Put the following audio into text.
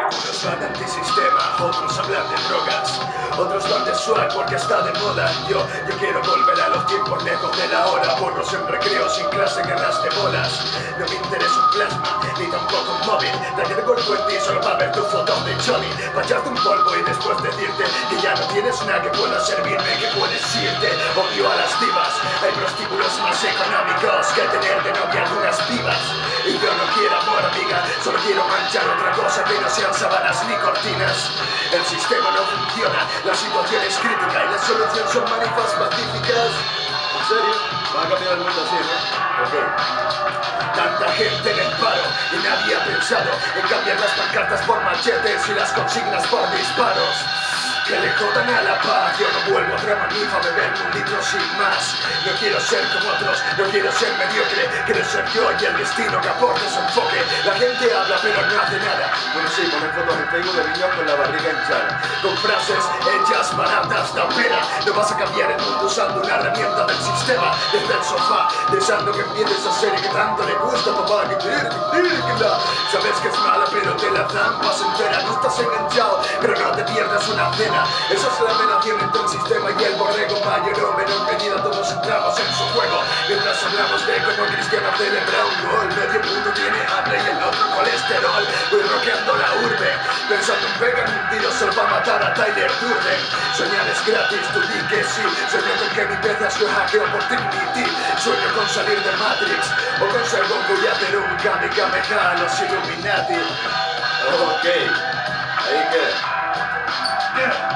Unos van antisistema, otros hablan de drogas, otros van de swag porque está de moda. Yo quiero volver a los tiempos lejos de la hora. Borros en recreo sin clase, guerras de bolas. No me interesa un plasma, ni tampoco un móvil. Traje de cuerpo en ti solo para ver tu foto de Johnny, para echarte un polvo y después decirte que ya no tienes nada que pueda servirme, que puedes irte. Odio a las divas, hay prostíbulos más económicos que tener de novia algunas pibas. Y yo no quiero amor, amiga, solo quiero manchar otra cosa que no sean sábanas ni cortinas. El sistema no funciona, la situación es crítica y la solución son manifas pacíficas. ¿En serio? ¿Va a cambiar el mundo así, no? Ok. Tanta gente en el paro y nadie ha pensado en cambiar las pancartas por machetes y las consignas por disparos. Que le jodan a la paz, yo no vuelvo a Dramanif a beber un litro sin más. No quiero ser como otros, no quiero ser mediocre, quiero ser yo y el destino que aporte su enfoque. La gente habla pero no hace nada. Bueno sí, ponen fotos en Facebook de niños con la barriga hinchada, con frases hechas baratas, da pena. No vas a cambiar el mundo usando una herramienta del sistema. Desde el sofá, deseando que empieces a serie que tanto le gusta, papá. Sabes que es mala pero te la zampas entera. No estás enganchado, pero no te pierdas una cena. Esa es la relación entre el sistema y el borrego. Mayor o menor medida todos entramos en su juego. Mientras hablamos de cómo Cristiano celebra un gol, medio mundo tiene hambre y el otro colesterol. Voy rockeando la urbe, pensando en pegar un tiro solo para matar a Tyler Durden. Soñar es gratis, tú di que sí. Sueño con que mi peza su hackeo por Trinity. Sueño con salir de Matrix o con ser Goku y hacer un Kamehameha a los Illuminati. Ok, ahí queda. Yeah.